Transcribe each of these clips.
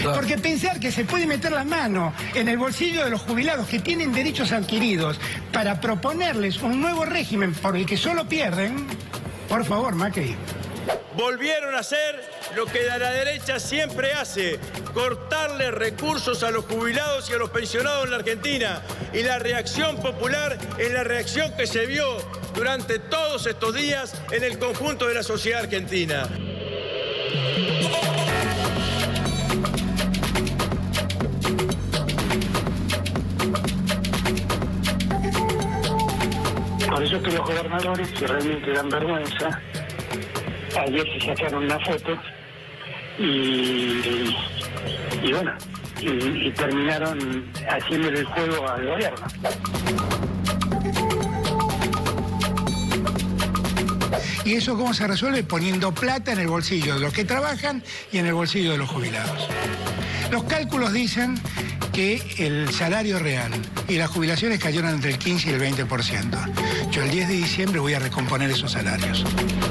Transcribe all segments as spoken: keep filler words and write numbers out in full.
Total. Porque pensar que se puede meter la mano en el bolsillo de los jubilados que tienen derechos adquiridos para proponerles un nuevo régimen por el que solo pierden, por favor, Macri. Volvieron a hacer lo que la derecha siempre hace, cortarle recursos a los jubilados y a los pensionados en la Argentina. Y la reacción popular es la reacción que se vio durante todos estos días en el conjunto de la sociedad argentina. Por eso que los gobernadores, que realmente dan vergüenza, ayer se sacaron una foto y, y bueno, y, y terminaron haciéndole el juego al gobierno. ¿Y eso cómo se resuelve? Poniendo plata en el bolsillo de los que trabajan y en el bolsillo de los jubilados. Los cálculos dicen que el salario real y las jubilaciones cayeron entre el quince y el veinte por ciento. Yo el diez de diciembre voy a recomponer esos salarios.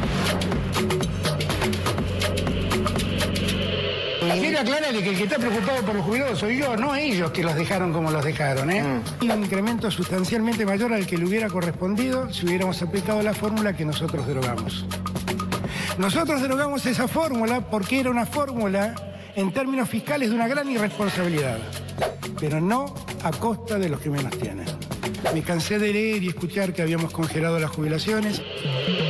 Quiero aclararle que el que está preocupado por los jubilados soy yo, no ellos que los dejaron como los dejaron, ¿eh? Mm. Un incremento sustancialmente mayor al que le hubiera correspondido si hubiéramos aplicado la fórmula que nosotros derogamos. Nosotros derogamos esa fórmula porque era una fórmula en términos fiscales de una gran irresponsabilidad, pero no a costa de los que menos tienen. Me cansé de leer y escuchar que habíamos congelado las jubilaciones.